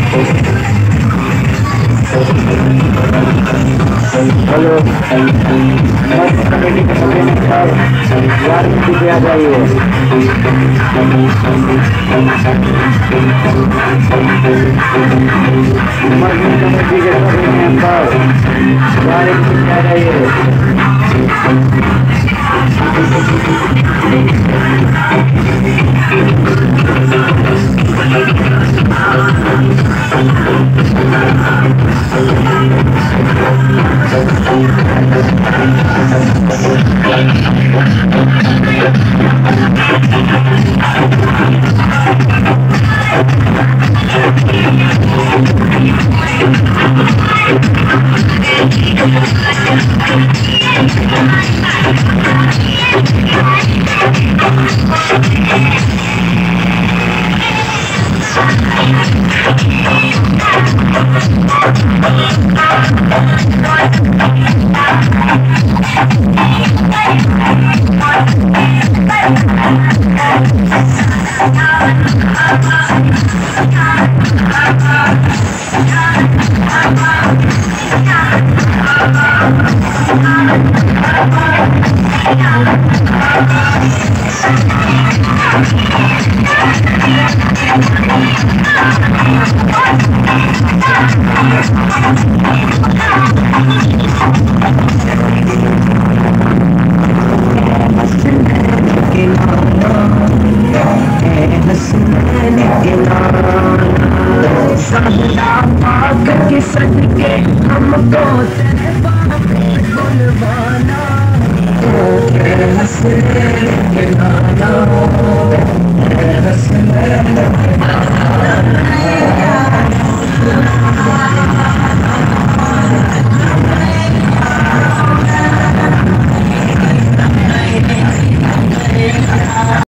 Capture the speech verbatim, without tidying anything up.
Hello committee के सभी member यार पीछे आ जाइए। मस्जिद कमेटी के सभी मेंबर यार पीछे आ जाइए। सदके हमको तेरे बाप बुलवाना, तेरे हंसने के नाना, तेरे हंसने के नाना।